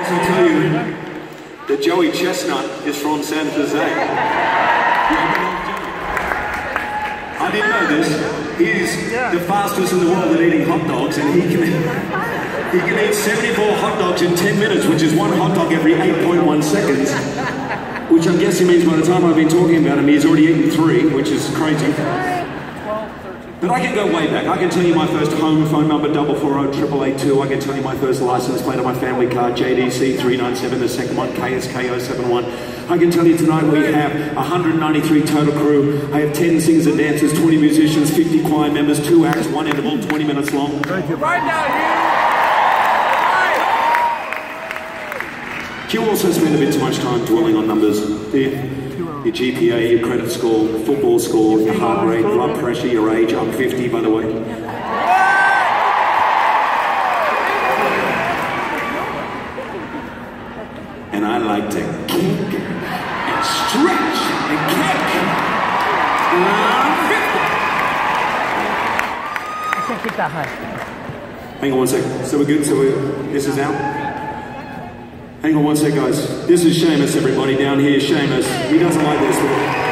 I'll tell you that Joey Chestnut is from San Jose. I didn't know this. He's the fastest in the world at eating hot dogs, and he can eat 74 hot dogs in 10 minutes, which is one hot dog every 8.1 seconds. Which I'm guessing means by the time I've been talking about him, he's already eaten 3, which is crazy. But I can go way back. I can tell you my first home phone number, 440-882. I can tell you my first license plate on my family car, JDC397, the second one, KSKO71. I can tell you tonight we have 193 total crew. I have 10 singers and dancers, 20 musicians, 50 choir members, 2 acts, 1 interval, 20 minutes long. Thank you. Right now, you also spend a bit too much time dwelling on numbers, do you? Your GPA, your credit score, football score, your heart rate, blood pressure, your age. I'm 50, by the way. And I like to kick and stretch and kick. I can't kick that high. Hang on one second. So we're good? This is out? Hang on one sec, guys. This is Seamus, everybody. Down here, Seamus. He doesn't like this.